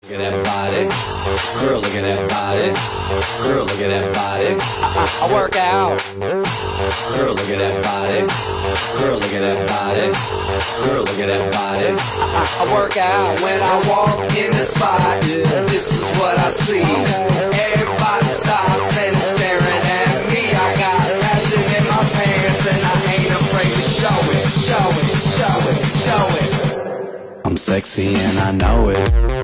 Look at that body, girl, look at that body, girl, look at that body. I work out, girl, look at that body, girl, look at that body, girl, look at that body. I work out when I walk in the spot. This is what I see. Everybody stops and is staring at me. I got passion in my pants and I ain't afraid to show it, show it, show it, show it. I'm sexy and I know it.